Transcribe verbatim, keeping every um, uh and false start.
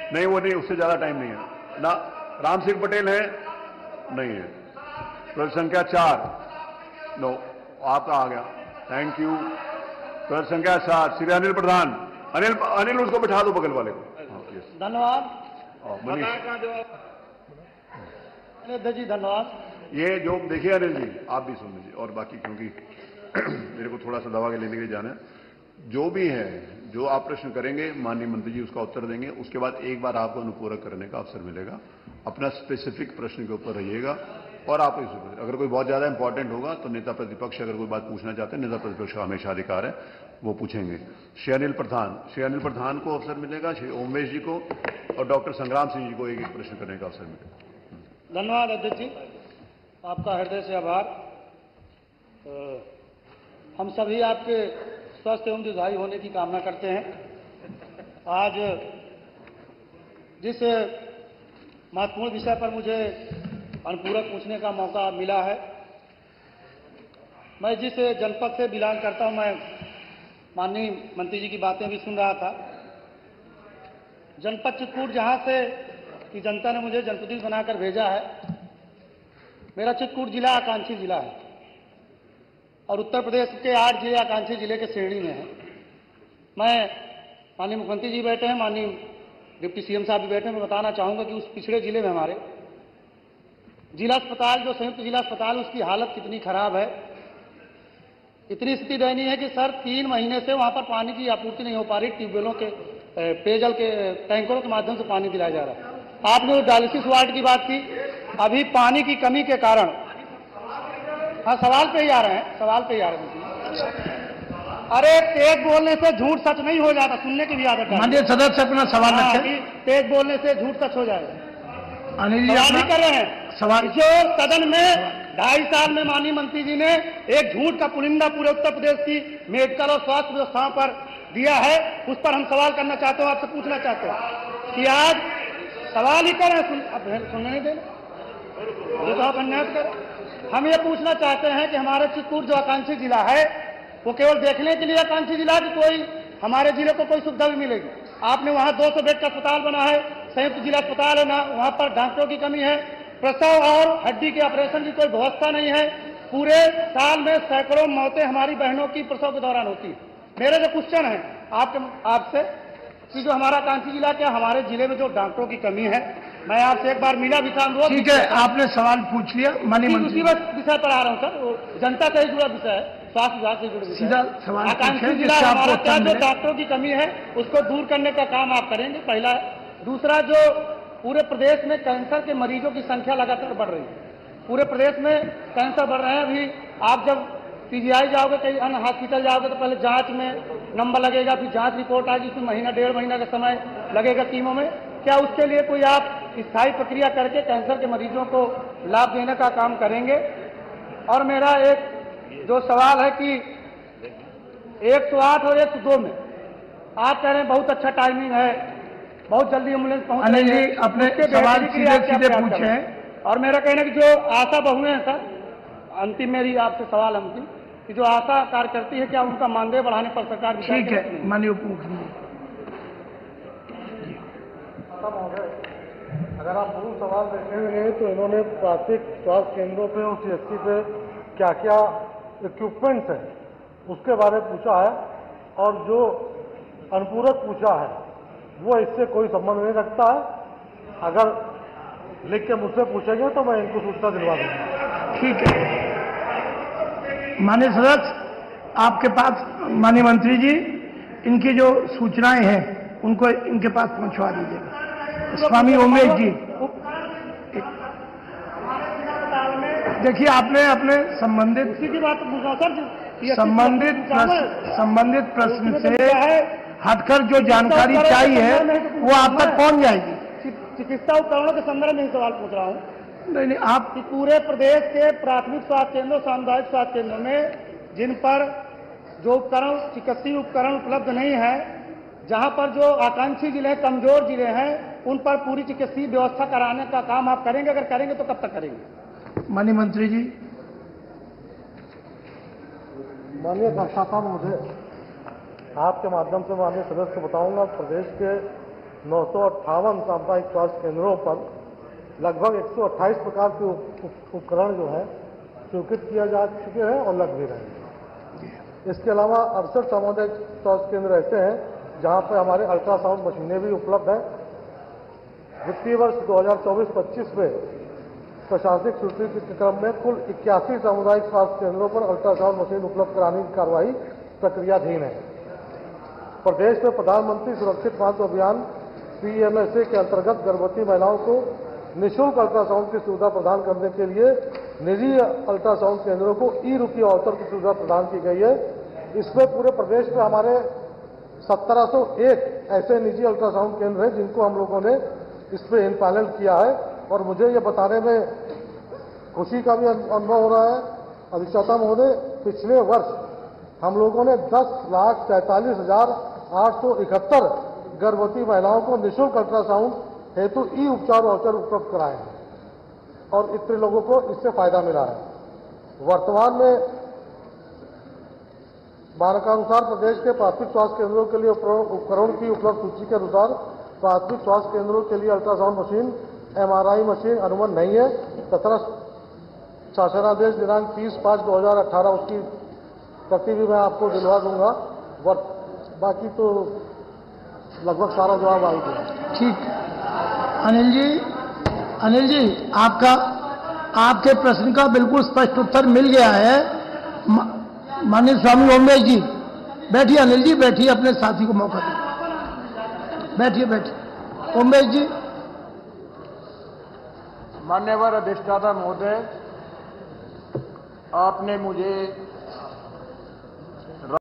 नहीं, वो नहीं, उससे ज्यादा टाइम नहीं है ना। राम सिंह पटेल है, नहीं है। प्रश्न संख्या चार, नो, आपका आ गया, थैंक यू। प्रश्न संख्या सात, श्री अनिल प्रधान। अनिल अनिल उसको बिठा दो बगल वाले को। धन्यवाद मनीष जी, धन्यवाद। ये जो देखिए अनिल जी, आप भी सुन लीजिए, और बाकी क्योंकि मेरे को थोड़ा सा दवा के लेने के लिए जाना है। जो भी है, जो आप प्रश्न करेंगे माननीय मंत्री जी उसका उत्तर देंगे। उसके बाद एक बार आपको अनुपूरक करने का अवसर मिलेगा। अपना स्पेसिफिक प्रश्न के ऊपर रहिएगा, और आप इस अगर कोई बहुत ज्यादा इंपॉर्टेंट होगा तो नेता प्रतिपक्ष अगर कोई बात पूछना चाहते हैं, नेता प्रतिपक्ष का हमेशा अधिकार है, वो पूछेंगे। श्री अनिल प्रधान श्री अनिल प्रधान को अवसर मिलेगा, श्री ओमेश जी को और डॉक्टर संग्राम सिंह जी को एक एक प्रश्न करने का अवसर मिलेगा। धन्यवाद अध्यक्ष जी, आपका हृदय से आभार। हम सभी आपके स्वस्थ एवं दीर्घायु होने की कामना करते हैं। आज जिस महत्वपूर्ण विषय पर मुझे अनुपूरक पूछने का मौका मिला है, मैं जिस जनपद से बिलोंग करता हूं, मैं माननीय मंत्री जी की बातें भी सुन रहा था। जनपद चित्रकूट जहां से की जनता ने मुझे जनप्रतिनिधि बनाकर भेजा है, मेरा चित्रकूट जिला आकांक्षी जिला है और उत्तर प्रदेश के आठ जिले आकांक्षी जिले के श्रेणी में है। मैं माननीय मुख्यमंत्री जी बैठे हैं, माननीय डिप्टी सीएम साहब भी बैठे हैं। मैं बताना चाहूंगा कि उस पिछड़े जिले में हमारे जिला अस्पताल, जो संयुक्त जिला अस्पताल, उसकी हालत कितनी खराब है। इतनी स्थिति दयनीय है कि सर तीन महीने से वहां पर पानी की आपूर्ति नहीं हो पा रही। ट्यूबवेलों के, पेयजल के टैंकरों के माध्यम से पानी दिलाया जा रहा है। आपने डायलिसिस वार्ड की बात की, अभी पानी की कमी के कारण, हाँ सवाल पे ही आ रहे हैं, सवाल पे ही आ रहे हैं। अरे तेज बोलने से झूठ सच नहीं हो जाता, सुनने की भी आदत है। माननीय सदस्य अपना सवाल रखें। तेज बोलने से झूठ सच हो जाएगा। अनिल जी सवाल ही कर रहे हैं सवाल। जो सदन में ढाई साल में माननीय मंत्री जी ने एक झूठ का पुलिंदा पूरे उत्तर प्रदेश की मेडिकल और स्वास्थ्य व्यवस्थाओं पर दिया है, उस पर हम सवाल करना चाहते हो, आपसे पूछना चाहते हो कि आज सवाल ही कर रहे हैं, सुन, अब सुनने नहीं देना, तो आप अन्याय करें। हम ये पूछना चाहते हैं कि हमारे चित्रकूट जो आकांक्षी जिला है, वो केवल देखने के लिए आकांक्षी जिला कि कोई हमारे जिले को कोई सुविधा भी मिलेगी। आपने वहां दो सौ बेड का अस्पताल बना है, संयुक्त जिला अस्पताल है ना, वहां पर डॉक्टरों की कमी है, प्रसव और हड्डी के ऑपरेशन की कोई व्यवस्था नहीं है। पूरे साल में सैकड़ों मौतें हमारी बहनों की प्रसव के दौरान होती है। मेरे जो क्वेश्चन है आपके आपसे कि जो हमारा कांची जिला, क्या हमारे जिले में जो डॉक्टरों की कमी है, मैं आपसे एक बार मिला भी था। ठीक है, आपने सवाल पूछ लिया। माननीय मंत्री, उसी विषय पर आ रहा हूँ सर, जनता से ही जुड़ा विषय है, स्वास्थ्य विभाग से जुड़ा सीधा सवाल आकांक्षी जिला हमारा, क्या जो डॉक्टरों की कमी है उसको दूर करने का काम आप करेंगे, पहला। दूसरा, जो पूरे प्रदेश में कैंसर के मरीजों की संख्या लगातार बढ़ रही है, पूरे प्रदेश में कैंसर बढ़ रहे हैं। अभी आप जब पीजीआई जाओगे, कहीं अन्य हॉस्पिटल जाओगे, तो पहले जांच में नंबर लगेगा, फिर जांच रिपोर्ट आएगी, उसमें महीना डेढ़ महीना का समय लगेगा कीमों में। क्या उसके लिए कोई आप स्थायी प्रक्रिया करके कैंसर के मरीजों को लाभ देने का काम करेंगे? और मेरा एक जो सवाल है कि एक सौ आठ और एक सौ दो में आप कह रहे हैं बहुत अच्छा टाइमिंग है, बहुत जल्दी एम्बुलेंस पहुंच रही है। अपने सवाल सीधे सीधे पूछे। और मेरा कहना है कि जो आशा बहुएं हैं सर, अंतिम मेरी आपसे सवाल अंतिम कि जो आशा कार्य करती है, क्या उनका मानदेय बढ़ाने पर सरकार? ठीक है, माननीय उप मुख्यमंत्री। अगर आप मूल सवाल देखेंगे तो इन्होंने प्राथमिक स्वास्थ्य केंद्रों पे और सीएचसी पे क्या क्या इक्विपमेंट्स है उसके बारे में पूछा है, और जो अनुपूरक पूछा है वो इससे कोई संबंध नहीं रखता है। अगर लिख के मुझसे पूछेंगे तो मैं इनको सूचना दिलवा दूंगा। ठीक है, माननीय सदस्य आपके पास, माननीय मंत्री जी, इनकी जो सूचनाएं हैं उनको इनके पास पहुंचवा दीजिएगा। स्वामी ओमेश जी, देखिए आपने अपने संबंधित संबंधित संबंधित प्रश्न से हटकर जो जानकारी चाहिए है वो आप तक पहुंच जाएगी। चिकित्सा उपकरणों के संदर्भ में सवाल पूछ रहा हूँ। नहीं नहीं, आप पूरे प्रदेश के प्राथमिक स्वास्थ्य केंद्रों, सामुदायिक स्वास्थ्य केंद्रों में जिन पर जो उपकरण, चिकित्सीय उपकरण उपलब्ध नहीं है, जहां पर जो आकांक्षी जिले हैं, कमजोर जिले हैं, उन पर पूरी चिकित्सीय व्यवस्था कराने का काम आप करेंगे? अगर करेंगे तो कब तक करेंगे? माननीय मंत्री जी। माननीय संस्थापक महोदय, आपके माध्यम से माननीय सदस्य को बताऊंगा, प्रदेश के नौ सौ अट्ठावन सामुदायिक स्वास्थ्य केंद्रों पर लगभग एक सौ अट्ठाईस प्रकार के उपकरण जो है स्वीकृत किया जा चुके हैं और लग भी रहे हैं। इसके अलावा अड़सठ सामुदायिक स्वास्थ्य केंद्र ऐसे हैं जहां पर हमारे अल्ट्रासाउंड मशीनें भी उपलब्ध हैं। वित्तीय वर्ष दो हज़ार चौबीस पच्चीस में प्रशासनिक स्वीकृति के क्रम में कुल इक्यासी सामुदायिक स्वास्थ्य केंद्रों पर अल्ट्रासाउंड मशीन उपलब्ध कराने की कार्रवाई प्रक्रियाधीन है। प्रदेश में प्रधानमंत्री सुरक्षित मातृ अभियान पी एम एस ए के अंतर्गत गर्भवती महिलाओं को निःशुल्क अल्ट्रासाउंड की सुविधा प्रदान करने के लिए निजी अल्ट्रासाउंड केंद्रों को ई रुपये वाउचर की सुविधा प्रदान की गई है। इसमें पूरे प्रदेश में हमारे सत्रह सौ एक ऐसे निजी अल्ट्रासाउंड केंद्र हैं जिनको हम लोगों ने इस पर इम्पैनल किया है और मुझे ये बताने में खुशी का भी अनुभव हो रहा है अधिष्ठाता महोदय, पिछले वर्ष हम लोगों ने दस लाख सैंतालीस हजार आठ सौ इकहत्तर गर्भवती महिलाओं को निःशुल्क अल्ट्रासाउंड हेतु ई उपचार वाउचर उपलब्ध कराए हैं और इतने लोगों को इससे फायदा मिला है। वर्तमान में मानकानुसार प्रदेश के प्राथमिक स्वास्थ्य केंद्रों के लिए उपकरण की उपलब्ध सूची के अनुसार प्राथमिक स्वास्थ्य केंद्रों के लिए ultrasound machine, M R I machine अनुबंध नहीं है तथा शासनादेश दिनांक तीस पाँच दो हजार अठारह उसकी प्रति भी मैं आपको दिलवा दूंगा। बाकी तो लगभग सारा जवाब आ गया। ठीक, अनिल जी, अनिल जी आपका आपके प्रश्न का बिल्कुल स्पष्ट उत्तर मिल गया है। माननीय स्वामी ओमेश जी बैठिए, अनिल जी बैठिए, अपने साथी को मौका दीजिए, बैठिए बैठिए ओमेश जी। मान्यवर अधिष्ठाता महोदय, आपने मुझे